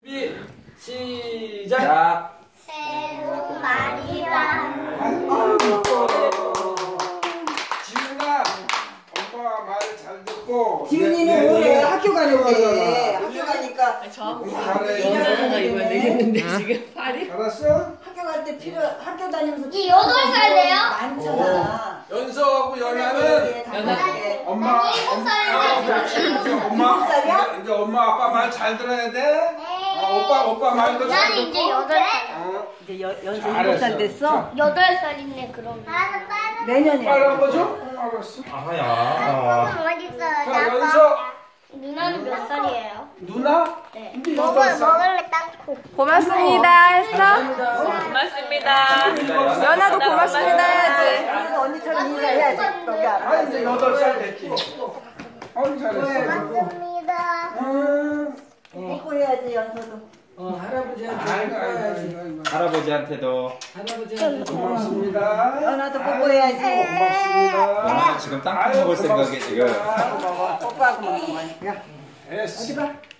시작. 새해 복 많이 받아. 지훈아, 엄마 말 잘 듣고. 지훈이는 올해 학교 가는데 학교 가니까 연하가 입어야 되겠는데 지금 팔이? 알았어? 학교 갈 때 학교 다니면서 이 8살이에요? 많잖아. 연서하고 연하는 엄마, 엄마, 이제 엄마 아빠 말 잘 들어야 돼. 오빠 말도 잘 나는 듣고. 이제 8살. 이제 연세 7살 됐어? 8살이네 그러면. 내년에. 빨간 거죠? 알았어. 아야. 자, 연서. 누나는 몇 살이에요? 누나? 네. 이제 8살. 먹을래 땅콩. 고맙습니다 했어? 고맙습니다. 연아도 고맙습니다 해야지. 그래서 언니처럼 인사해야지. 너가 아, 이제 8살 됐지. 아유, 잘했어. 고맙습니다. 뽀뽀 해야지 연서도. 할아버지한테도. 고맙습니다. 연아도 뽀뽀해야지. 연아가 지금 땅콩 먹을 생각에 지금. 뽀뽀하고 먹는 거야. 됐어. 어디 봐.